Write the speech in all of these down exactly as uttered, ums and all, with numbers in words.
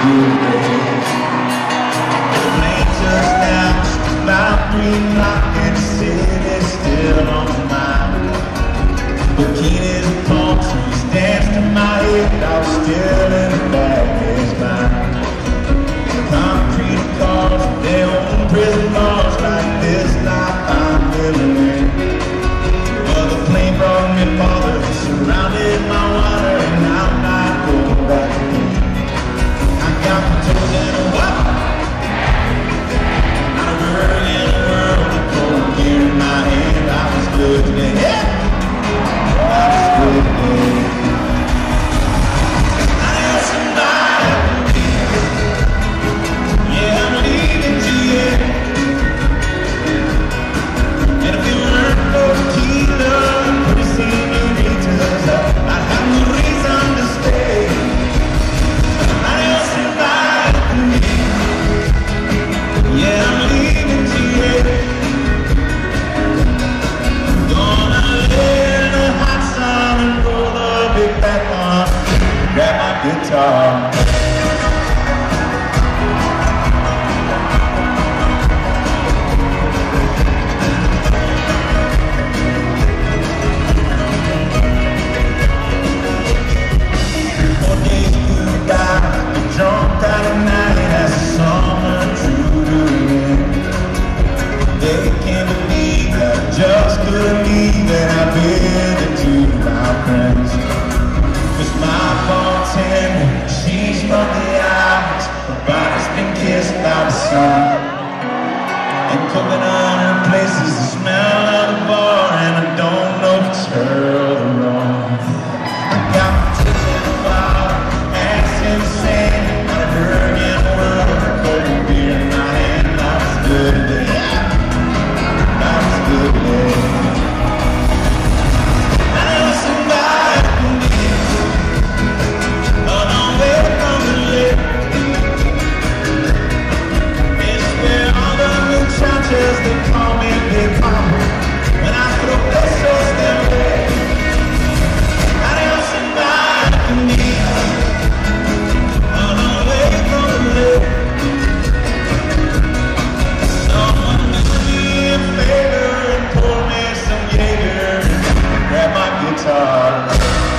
good days. The plane touched down about three o'clock and the city's still on my mind. Bikinis and palm trees danced in my head, I was still in the bad days mind. Concrete cars, their own prison bars, like this life I'm living in. Well, the plane brought me farther, surrounded my water, and I'm not going back again. I got my toes in a what? Not a word in the world, a cold beer in my hand. I was good today, yeah, I was good today. I know somebody, yeah, I'm leaving to you. And if you weren't no tequila, pretty senoritas, I'd have no reason to stay. I know somebody, yeah, I'm leaving to you. Gonna lay in the hot sun and roll the big back on, grab my guitar. Drunk out of night as the summer drew to an end. They can't believe that I just couldn't leave, and I've been to my friends. Cause my bartender, she's from the islands, her body's been kissed by the sun. And cooking on her place is the smell of the bar, and I don't know if it's her or the wrong. I got my toes in the water, ass in the sand. They call me Big Papa when I throw pesos their way. I know somebody can be on the way from the lake. Someone do me a favor and pour me some Jaeger and grab my guitar.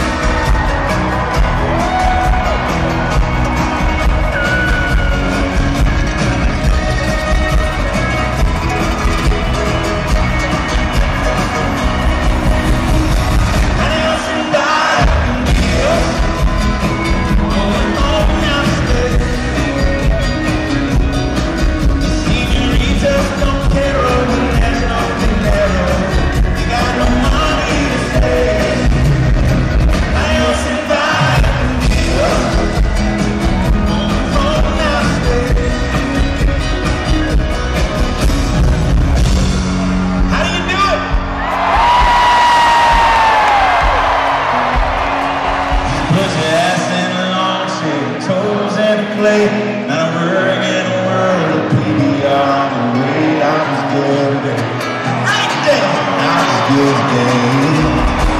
Not a word in the world of P B R on the way. I was good today. Right there, I was good today.